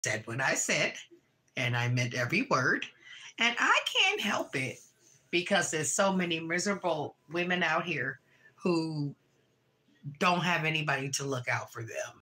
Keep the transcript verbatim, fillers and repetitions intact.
said what I said, and I meant every word. And I can't help it because there's so many miserable women out here who don't have anybody to look out for them.